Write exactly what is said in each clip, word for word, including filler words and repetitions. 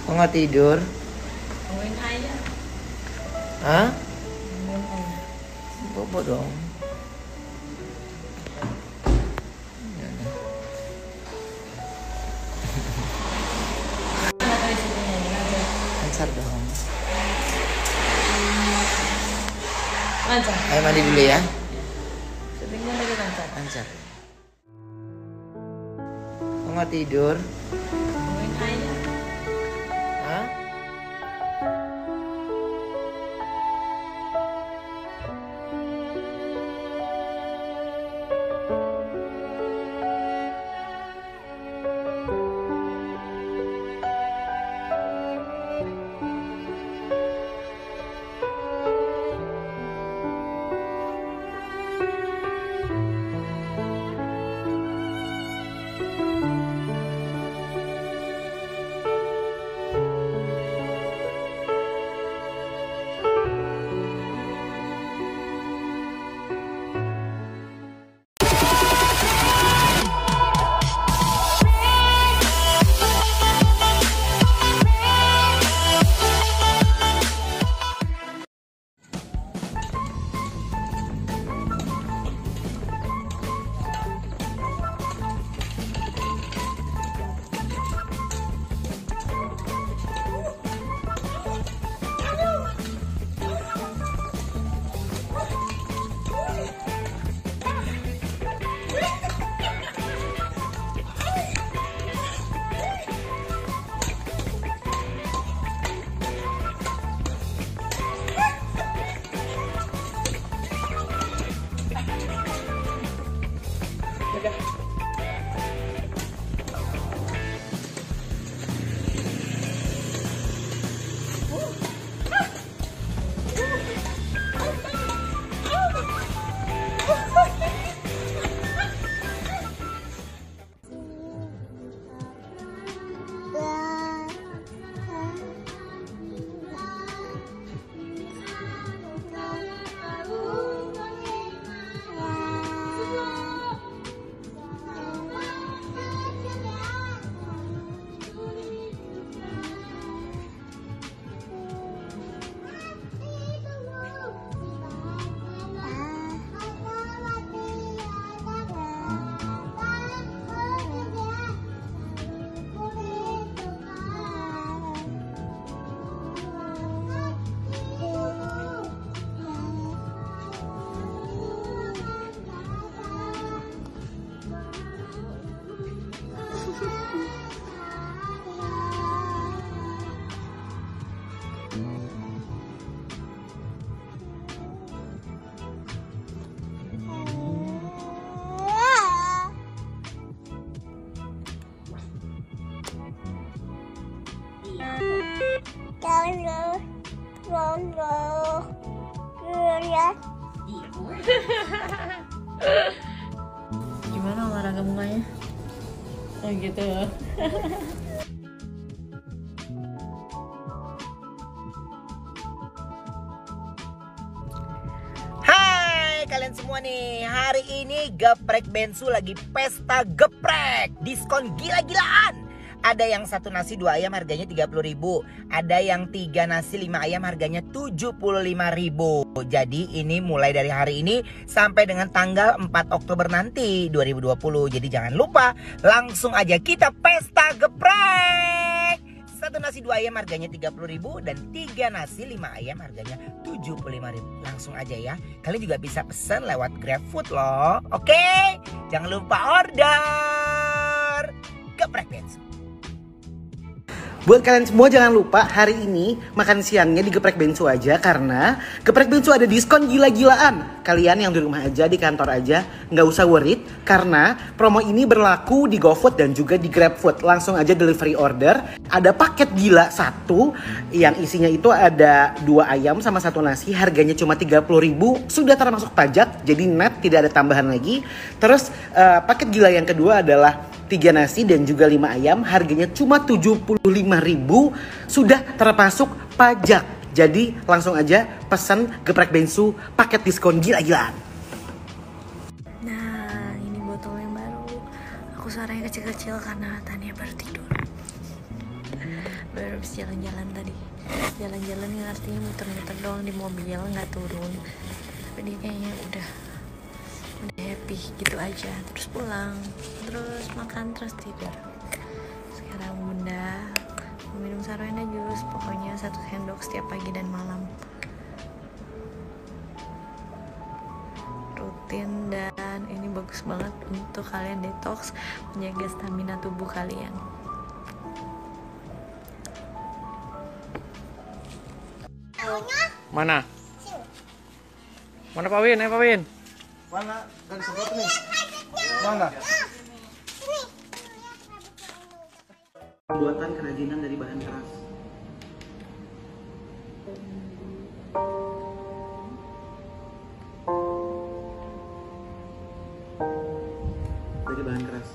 Kok nggak tidur? Tungguin ayah. Hah? Tungguin ayah. Bobo dong. Mana tadi syutingnya? Ini aja. Lancar dong. Lancar. Ayo mandi dulu ya. Syutingnya lagi lancar. Lancar. Kok nggak tidur? Tungguin ayah. Hah? Gimana olahraga mukanya? Oh gitu. Hai kalian semua nih. Hari ini Geprek Bensu lagi pesta geprek. Diskon gila-gilaan. Ada yang satu nasi dua ayam harganya tiga puluh ribu. Ada yang tiga nasi lima ayam harganya tujuh puluh lima ribu. Jadi ini mulai dari hari ini sampai dengan tanggal empat Oktober nanti dua ribu dua puluh. Jadi jangan lupa langsung aja kita pesta geprek. Satu nasi dua ayam harganya tiga puluh ribu dan tiga nasi lima ayam harganya tujuh puluh lima ribu. Langsung aja ya. Kalian juga bisa pesan lewat GrabFood loh. Oke? Jangan lupa order. Geprek Bensu. Buat kalian semua jangan lupa hari ini makan siangnya di Geprek Bensu aja. Karena Geprek Bensu ada diskon gila-gilaan. Kalian yang di rumah aja, di kantor aja, nggak usah worried. Karena promo ini berlaku di GoFood dan juga di GrabFood. Langsung aja delivery order. Ada paket gila satu yang isinya itu ada dua ayam sama satu nasi. Harganya cuma tiga puluh ribu. Sudah termasuk pajak, jadi net tidak ada tambahan lagi. Terus uh, paket gila yang kedua adalah tiga nasi dan juga lima ayam, harganya cuma tujuh puluh lima ribu, sudah termasuk pajak. Jadi langsung aja pesan Geprek Bensu paket diskon gila-gilaan. Nah, ini botol yang baru. Aku suaranya kecil-kecil karena Tania baru tidur. baru habis jalan-jalan tadi. Jalan-jalan yang artinya muter-muter doang di mobil, nggak turun. Tapi dia kayaknya udah udah happy gitu aja. Terus pulang, terus makan, terus tidur. Sekarang bunda minum sarwena jus, pokoknya satu sendok setiap pagi dan malam. Rutin, dan ini bagus banget untuk kalian detox, menjaga stamina tubuh kalian. Mana? Mana Pak Win? Eh Pak Win. Mana? Kan disemprot nih. Mana? Pembuatan kerajinan dari bahan keras. Dari bahan keras.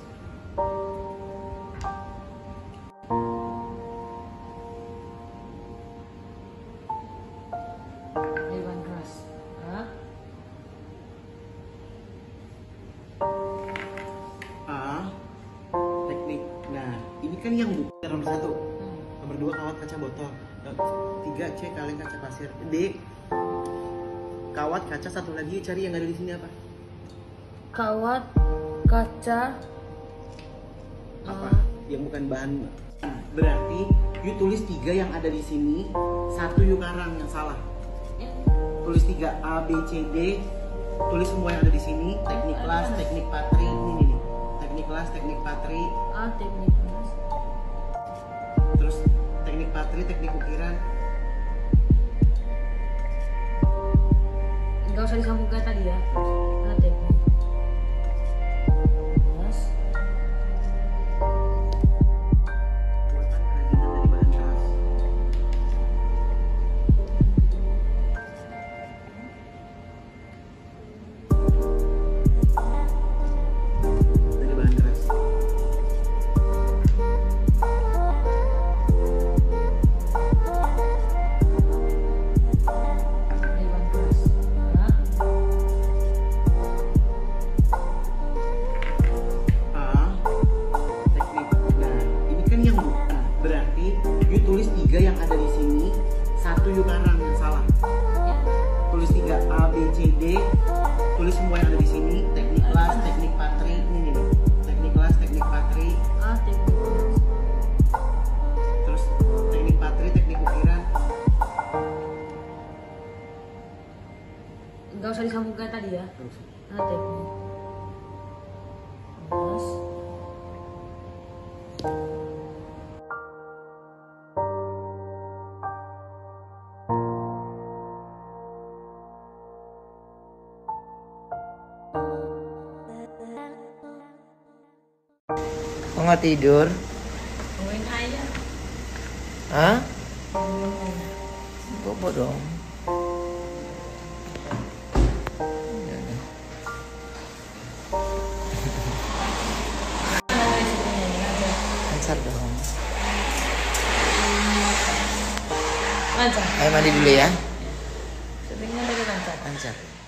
Dari bahan keras. Hah? A. Teknik. Nah, ini kan yang bukan nomor satu. Nomor dua kawat kaca botol. Tiga C kaleng kaca pasir. D. Kawat kaca satu lagi, cari yang ada di sini apa? Kawat kaca Apa? Yang bukan bahan. Berarti you tulis tiga yang ada di sini, satu you karang yang salah. Tulis tiga A B C D, tulis semua yang ada di sini. Teknik kelas, teknik patri, ini nih, nih. Teknik kelas, teknik patri, A teknik kelas. terus teknik patri, teknik ukiran. Enggak usah disambungkan tadi ya. A teknik kelas. Buatan kerajinan dari bahan keras. Dari bahan keras. Dari bahan keras. Hah? A. Teknik. Nah, ini kan yang bukan. Berarti you tulis tiga yang ada di sini, satu you karang yang salah. Tulis tiga A B C D, tulis semua yang ada di sini. Teknik kelas, teknik patri, ini nih, nih. Teknik kelas, teknik patri, A teknik kelas. terus teknik patri, teknik ukiran. Enggak usah disambungkan tadi ya. Terus A teknik kelas. Kok nggak tidur? Ngomongin aja. Hah? Ngomongin aja. Bobo dong. Lancar dong. Lancar. Ayo mandi dulu ya. Syutingnya dari lancar. Lancar.